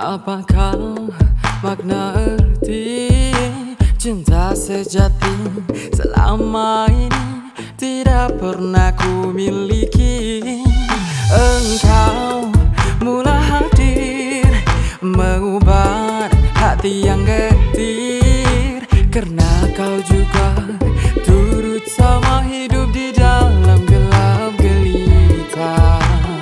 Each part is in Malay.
Apakah makna arti cinta sejati selama ini tidak pernah ku miliki? Engkau mula hadir mengubah hati yang getir, karena kau juga turut sama hidup di dalam gelap gelita.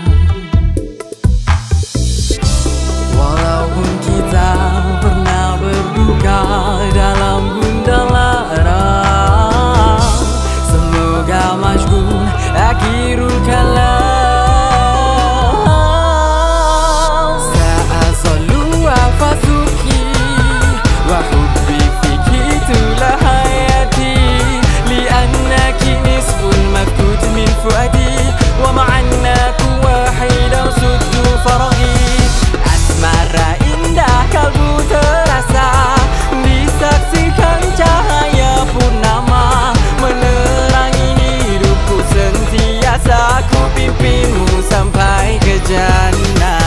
Walaupun kita pernah berduka dalam gundah lara, semoga masyhur akhirul kalam. Sa'asallu afasuki wa hubbi fiki tula hayati, li'annaki nisful mafkut min fuadi, wa ma'annaku wahidan suddu faraghi. Asmara indah kalbu terasa, disaksikan cahaya purnama menerangi hidupku sentiasa. Ku pimpinmu sampai ke jannah.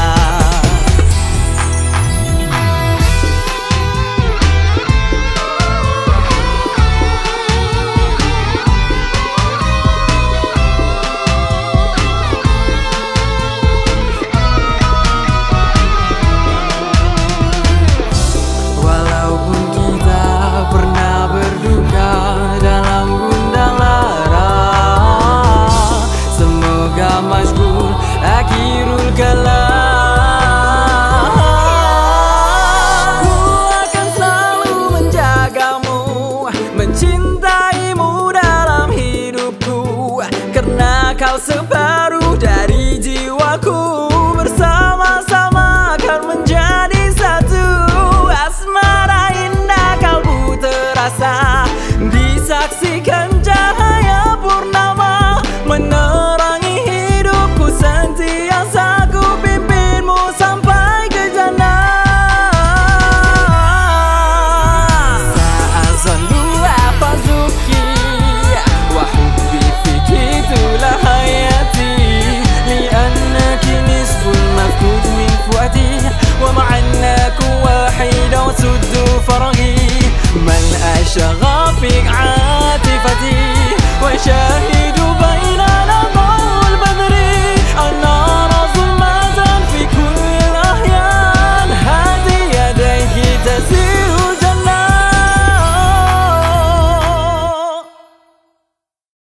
Akhirul kalam. Ku akan selalu menjagamu, mencintaimu dalam hidupku, karena kau sebab